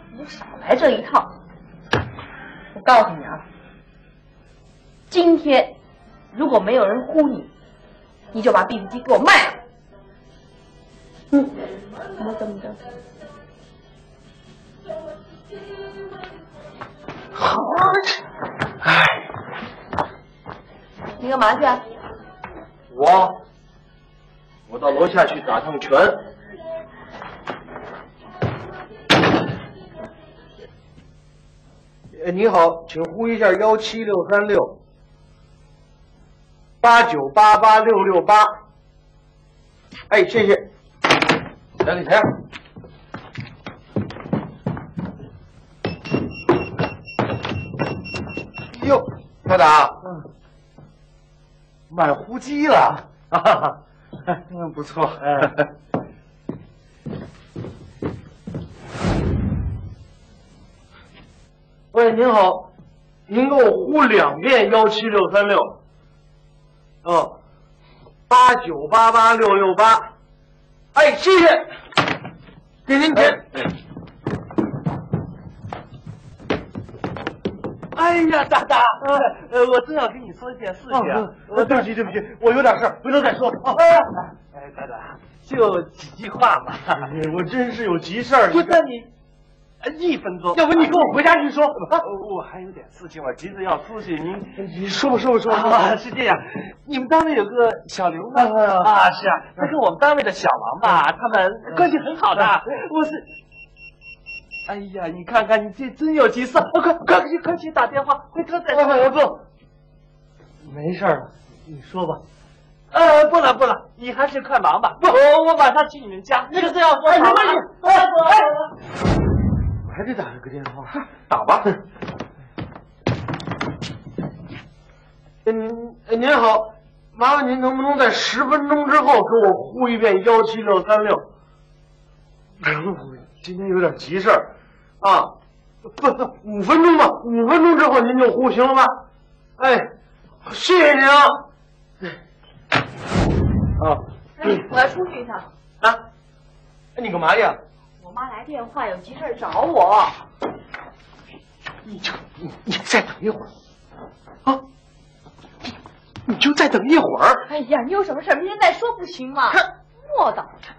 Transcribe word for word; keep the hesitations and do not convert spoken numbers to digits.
你就少来这一套。我告诉你啊，今天如果没有人呼你，你就把壁纸机给我卖了。嗯，怎么怎么着？ 好，哎， 你干嘛去啊？ 我我到楼下去打趟拳。呃，你好，请呼一下幺七六三六八九八八六六八。哎，谢谢。来给钱。哟，小打，嗯，买呼机了，哈哈，嗯，不错，哎。喂，您好，您给我呼两遍幺七六三六，哦，八九八八六六八，哎，谢谢，给您钱。 哎呀，大大，呃，我正要跟你说一件事情。啊、 呃，对不起，对不起，我有点事儿，回头再说。啊， 哎，大大，就几句话嘛。 我真是有急事儿。 就在你一分钟， 要不你跟我回家去说。 啊，我还有点事情，我急着要出去。您， 你说吧，说吧，说吧。 啊，是这样，你们单位有个小刘吗？啊，是啊，他跟我们单位的小王吧，他们关系很好的。我是。哎呀，你看看，你这真有急事，快快去快去打电话，回头再说。 我不，没事了，你说吧。 呃，不了不了，你还是快忙吧。不，我我晚上去你们家，那个是要说哎，没关系。 哎，哎， 我还得打个电话，打吧。您您好，麻烦您能不能在十分钟之后给我呼一遍幺七六三六？我今天有点急事儿。啊，不不，五分钟吧，五分钟之后您就呼，行了吧？哎，谢谢您啊。啊， 哎，我要出去一趟。 啊，你干嘛呀？ 我妈来电话，有急事找我。 你就你你再等一会儿，啊，你你就再等一会儿。 哎呀，你有什么事明天再说不行吗？磨叨着。